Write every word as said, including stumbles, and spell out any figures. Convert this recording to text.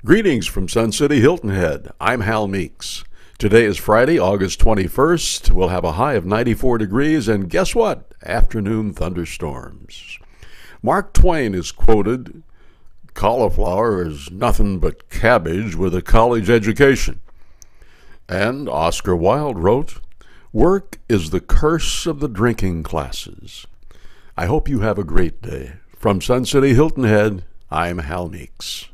Greetings from Sun City, Hilton Head. I'm Hal Meeks. Today is Friday, August twenty-first. We'll have a high of ninety-four degrees, and guess what? Afternoon thunderstorms. Mark Twain is quoted, "Cauliflower is nothing but cabbage with a college education." And Oscar Wilde wrote, "Work is the curse of the drinking classes." I hope you have a great day. From Sun City, Hilton Head, I'm Hal Meeks.